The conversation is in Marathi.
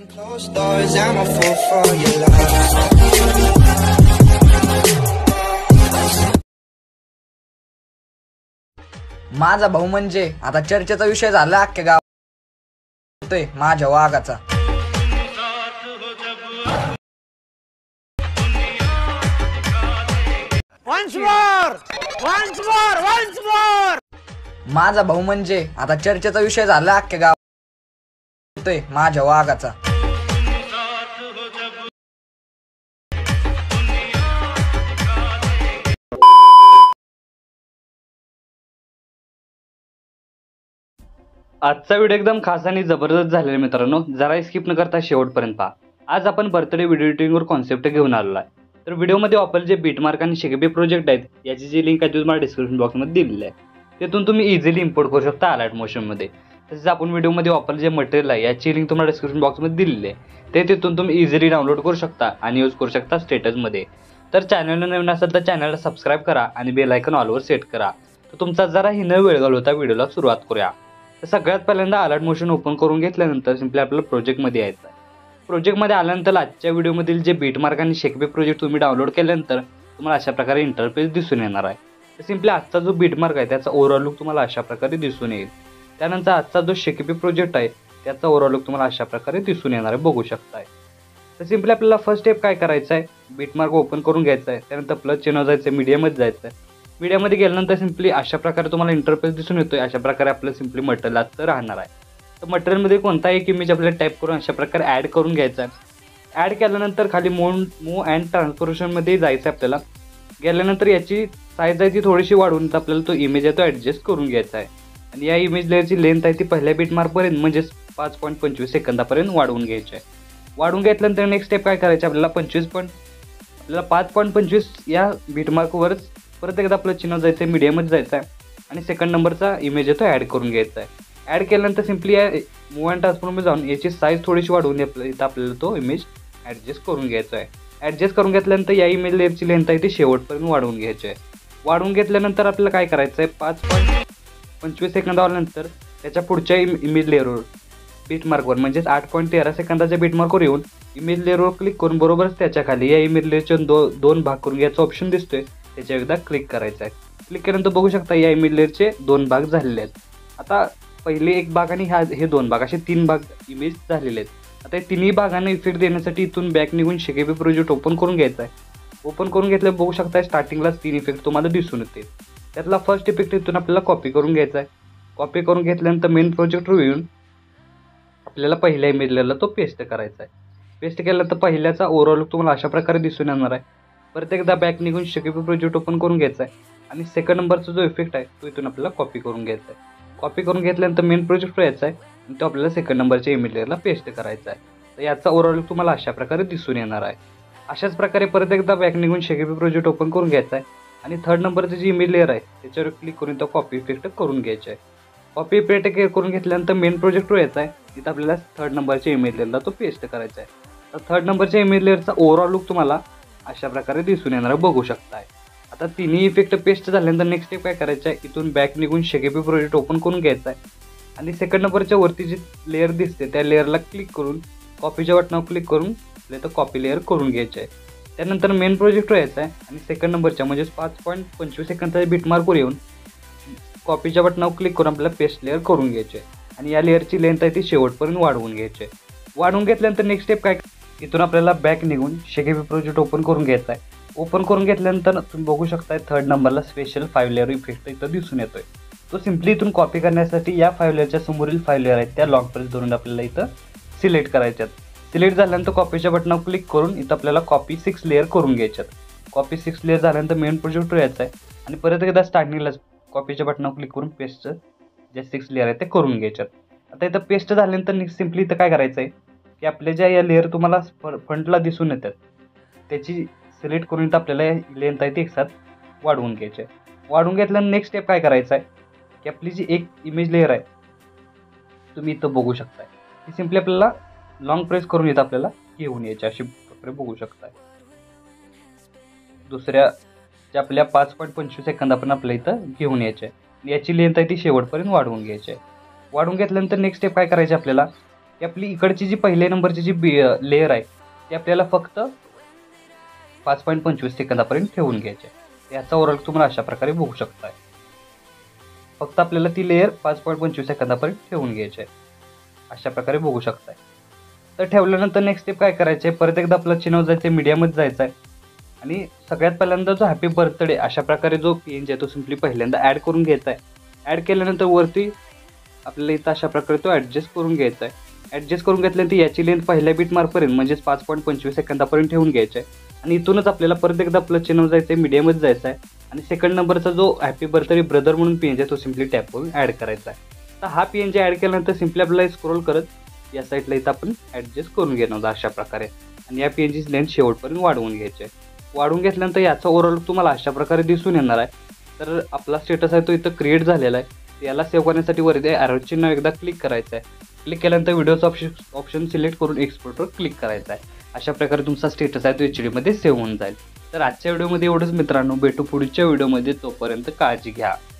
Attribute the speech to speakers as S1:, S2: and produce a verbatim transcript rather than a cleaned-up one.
S1: Closed doors, I'm a fool for your love.
S2: माझा भाऊ म्हणजे आता चर्चेचा विषय झाला अख्ख्या गावात माझ्या वाघाचा.
S3: Once more! Once more! Once more!
S2: माझा भाऊ म्हणजे आता चर्चेचा विषय झाला अख्ख्या गावात माझ्या वाघाचा.
S4: आजचा व्हिडिओ एकदम खास आणि जबरदस्त झालेला मित्रांनो, जरा स्किप न करता शेवटपर्यंत पहा. आज आपण बर्थडे व्हिडिओ एडिटिंगवर कॉन्सेप्ट घेऊन आलेलो आहे. तर व्हिडिओमध्ये वापरले जे बीटमार्क आणि शेकबी प्रोजेक्ट आहेत याची जी लिंक आहे ती तुम्हाला डिस्क्रिप्शन बॉक्समध्ये दिलेली आहे. तिथून तुम्ही इझिली इम्पोर्ट करू शकता अलर्ट मोशनमध्ये. तसेच आपण व्हिडिओमध्ये वापरले जे मटेरियल आहे याची लिंक तुम्हाला डिस्क्रिप्शन बॉक्समध्ये दिलेली आहे. ते तिथून तुम्ही इझिली डाउनलोड करू शकता आणि यूज करू शकता स्टेटसमध्ये. तर चॅनलला नवीन असेल तर चॅनलला सबस्क्राईब करा आणि बेल आयकॉन ऑलवर सेट करा. तर तुमचा जरा ही न वेळ घालवता व्हिडिओला सुरुवात करूया. तर सगळ्यात पहिल्यांदा अलर्ट मोशन ओपन करून घेतल्यानंतर सिम्पली आपल्याला प्रोजेक्टमध्ये यायचं आहे. प्रोजेक्टमध्ये आल्यानंतर आजच्या व्हिडिओमधील जे बीटमार्क आणि शेकबी प्रोजेक्ट तुम्ही डाउनलोड केल्यानंतर तुम्हाला अशा प्रकारे इंटरफेस दिसून येणार आहे. तर सिम्पली आजचा जो बीटमार्क आहे त्याचा ओव्हरऑल लुक तुम्हाला अशा प्रकारे दिसून येईल. त्यानंतर आजचा जो शेकबी प्रोजेक्ट आहे त्याचा ओव्हरऑल लुक तुम्हाला अशा प्रकारे दिसून येणार आहे, बघू शकताय. तर सिम्पली आपल्याला फर्स्ट स्टेप काय करायचं आहे, बीटमार्क ओपन करून घ्यायचा आहे. त्यानंतर प्लस चिन्ह जायचं आहे, मीडियामध्ये जायचं आहे. मीडियामध्ये गेल्यानंतर सिम्पली अशा प्रकारे तुम्हाला इंटरफेस दिसून येतोय. अशा प्रकारे आपलं सिम्पली मटेरियल आजचं राहणार आहे. तर मटेरियलमध्ये कोणता एक इमेज आपल्याला टाईप करून अशा प्रकारे ॲड करून घ्यायचा आहे. ॲड केल्यानंतर खाली मूव मूव अँड ट्रान्सफॉर्मेशनमध्ये जायचं आहे आपल्याला. गेल्यानंतर याची साईज आहे ती थोडीशी वाढवून आपल्याला तो इमेज आहे तो ॲडजस्ट करून घ्यायचा आहे. आणि या इमेज लेअरची लेंथ आहे ती पहिल्या बीटमार्कपर्यंत म्हणजेच पाच पॉईंट पंचवीस सेकंदापर्यंत वाढवून घ्यायची आहे. वाढवून घेतल्यानंतर नेक्स्ट स्टेप काय करायचं आपल्याला पंचवीस पॉईंट आपल्याला पाच पॉईंट पंचवीस या बीटमार्कवरच परत एकदा आपलं चिन्ह जायचं आहे, मीडियामध्ये जायचं आहे आणि सेकंड नंबरचा इमेज आहे तो ॲड करून घ्यायचा आहे. ॲड केल्यानंतर सिम्पली या मूव अँड ट्रान्सफॉर्ममध्ये जाऊन याची साईज थोडीशी वाढवून इथं आपल्याला तो इमेज ॲडजस्ट करून घ्यायचा आहे. ॲडजस्ट करून घेतल्यानंतर या इमेज लेअरची लेंथ आहे ती शेवटपर्यंत वाढवून घ्यायची आहे. वाढवून घेतल्यानंतर आपल्याला काय करायचं आहे, पाच पॉईंट पंचवीस सेकंदानंतर त्याच्या पुढच्या इम इमेज लेअरवर बीटमार्कवर म्हणजेच आठ पॉईंट तेरा सेकंदाच्या बीटमार्कवर येऊन इमेज लेअरवर क्लिक करून बरोबरच त्याच्या खाली या इमेज लेअरचे दो दोन भाग करून घ्यायचा ऑप्शन दिसतोय, त्याच्या एकदा क्लिक करायचं आहे. क्लिक केल्यानंतर बघू शकता या इमेज लेअरचे दोन भाग झालेले आहेत. आता पहिले एक भाग आणि ह्या हे दोन भाग असे तीन भाग इमेज झालेले आहेत. आता या तिन्ही भागांना इफेक्ट देण्यासाठी इथून बॅक निघून शेकबी प्रोजेक्ट ओपन करून घ्यायचा आहे. ओपन करून घेतल्यावर बघू शकता स्टार्टिंगलाच तीन इफेक्ट तुम्हाला दिसून येते. त्यातला फर्स्ट इफेक्ट इथून आपल्याला कॉपी करून घ्यायचा आहे. कॉपी करून घेतल्यानंतर मेन प्रोजेक्टवर येऊन आपल्याला पहिल्या इमेज लेअरला तो पेस्ट करायचा आहे. पेस्ट केल्यानंतर पहिल्याचा ओव्हरऑल लुक तुम्हाला अशा प्रकारे दिसून येणार आहे. परत एकदा बॅक निघून शेकबी प्रोजेक्ट ओपन करून घ्यायचा आहे आणि सेकंड नंबरचा जो इफेक्ट आहे तो इथून आपल्याला कॉपी करून घ्यायचा आहे. कॉपी करून घेतल्यानंतर मेन प्रोजेक्टवर यायचा आहे आणि तो आपल्याला सेकंड नंबरच्या इमेज लेअरला पेस्ट करायचा आहे. तर याचा ओव्हरऑल लुक तुम्हाला अशा प्रकारे दिसून येणार आहे. अशाच प्रकारे परत एकदा बॅक निघून शेकबी प्रोजेक्ट ओपन करून घ्यायचा आहे आणि थर्ड नंबरची जी इमेज लेअर आहे त्याच्यावर क्लिक करून तो कॉपी इफेक्ट करून घ्यायचा आहे. कॉपी इफेक्ट करून घेतल्यानंतर मेन प्रोजेक्टवर यायचा आहे, तिथं आपल्याला थर्ड नंबरच्या इमेज लेअरला तो पेस्ट करायचा आहे. तर थर्ड नंबरच्या इमेज लेअरचा ओव्हरऑल लुक तुम्हाला अशा प्रकारे दिसून येणार बघू शकताय. आता तिन्ही इफेक्ट पेस्ट झाल्यानंतर नेक्स्ट स्टेप काय करायचं आहे, इथून बॅक निघून शेकबी प्रोजेक्ट ओपन करून घ्यायचा आहे आणि सेकंड नंबरच्या वरती जी लेअर दिसते त्या लेअरला क्लिक करून कॉपीच्या बटनावर क्लिक करून आपल्याला तर कॉपी लेअर करून घ्यायचे आहे. त्यानंतर मेन प्रोजेक्टवर यायचं आहे आणि सेकंड नंबरच्या म्हणजेच पाच पॉईंट पंचवीस सेकंदाच्या बीटमार्कवर येऊन कॉपीच्या बटनावर क्लिक करून आपल्याला पेस्ट लेअर करून घ्यायचे आहे आणि या लेअरची लेंथ आहे ती शेवटपर्यंत वाढवून घ्यायची आहे. वाढवून घेतल्यानंतर नेक्स्ट स्टेप काय, इथून आपल्याला बॅक निघून शेकबी प्रोजेक्ट ओपन करून घ्यायचा आहे. ओपन करून घेतल्यानंतर तुम्ही बघू शकताय थर्ड नंबरला स्पेशल फाईव्ह लेअर इफेक्ट इथं दिसून येतोय. तो सिम्पली इथून कॉपी करण्यासाठी या फाईव्ह लेअरच्या समोरील फाईव्ह लेअर आहेत त्या लॉंग प्रेस धरून आपल्याला इथं सिलेक्ट करायच्यात. सिलेक्ट झाल्यानंतर कॉपीच्या बटनावर क्लिक करून इथं आपल्याला कॉपी सिक्स लेअर करून घ्यायच्यात. कॉपी सिक्स लेअर झाल्यानंतर मेन प्रोजेक्टवर यायचं आहे आणि परत एकदा स्टार्टिंगलाच कॉपीच्या बटनावर क्लिक करून पेस्टचं जे सिक्स लेअर आहेत ते करून घ्यायच्यात. आता इथं पेस्ट झाल्यानंतर सिम्पली इथं काय करायचं आहे की आपल्या ज्या या लेअर तुम्हाला फ्रंटला दिसून येतात त्याची सिलेक्ट करून इथं आपल्याला लेंथ आहे ती एकसाथ वाढवून घ्यायची आहे. वाढवून घेतल्यानंतर नेक्स्ट स्टेप काय करायचं आहे की आपली जी एक इमेज लेअर आहे तुम्ही इथं बघू शकताय ती सिम्पली आपल्याला लॉंग प्रेस करून इथं आपल्याला घेऊन यायची अशी प्रकारे बघू शकताय. दुसऱ्या ज्या आपल्या पाच पॉईंट पंचवीस सेकंद आपण आपल्या इथं घेऊन यायचे आहे. याची लेंथ आहे ती शेवटपर्यंत वाढवून घ्यायची आहे. वाढवून घेतल्यानंतर नेक्स्ट स्टेप काय करायचे आपल्याला की आपली इकडची जी पहिल्या नंबरची जी बी लेअर आहे ती आपल्याला फक्त पाच पॉईंट पंचवीस सेकंदापर्यंत ठेवून घ्यायची आहे. याचा ओव्हरऑल तुम्हाला अशा प्रकारे बघू शकताय. फक्त आपल्याला ती लेअर पाच पॉईंट पंचवीस सेकंदापर्यंत ठेवून घ्यायची आहे. अशा प्रकारे बघू शकताय. तर ठेवल्यानंतर नेक्स्ट स्टेप काय करायचे आहे, परत एकदा आपलं चिन्ह जायचं आहे, मीडियामध्ये जायचं आहे आणि सगळ्यात पहिल्यांदा जो हॅपी बर्थडे अशा प्रकारे जो पी एन जी आहे तो सिम्पली पहिल्यांदा ॲड करून घ्यायचा आहे. ॲड केल्यानंतर वरती आपल्याला इथं अशा प्रकारे तो ॲडजस्ट करून घ्यायचा आहे. ॲडजस्ट करून घेतल्यानंतर याची लेंथ पहिल्या बीट मार्कपर्यंत म्हणजेच पाच पॉईंट पंचवीस सेकंदापर्यंत ठेवून घ्यायचं आहे आणि इथूनच आपल्याला परत एकदा आपलं चिन्ह जायचं आहे, मीडियामध्ये जायचं आहे आणि सेकंड नंबरचा जो हॅपी बर्थडे ब्रदर म्हणून पी एन जी आहे तो सिम्पली टॅप करून ॲड करायचा आहे. तर हा पी एन जी ॲड केल्यानंतर सिम्पली आपल्याला स्क्रोल करत या साईडला इथं आपण ॲडजस्ट करून घेणार आहोत अशा प्रकारे आणि या पी एन जीची लेंथ शेवटपर्यंत वाढवून घ्यायची आहे. वाढवून घेतल्यानंतर याचा ओव्हरऑल तुम्हाला अशा प्रकारे दिसून येणार आहे. तर आपला स्टेटस आहे तो इथं क्रिएट झालेला आहे. याला सेव्ह करण्यासाठी वरती ॲरो चिन्ह एकदा क्लिक करायचं आहे. क्लिक केल्यानंतर व्हिडिओचं ऑप्शन ऑप्शन सिलेक्ट करून एक्सपोर्टवर क्लिक करायचं आहे. अशा प्रकारे तुमचा स्टेटस आहे तो एच डीमध्ये सेव्ह होऊन जाईल. तर आजच्या व्हिडिओमध्ये एवढंच मित्रांनो, भेटू पुढच्या व्हिडिओमध्ये. तोपर्यंत काळजी घ्या.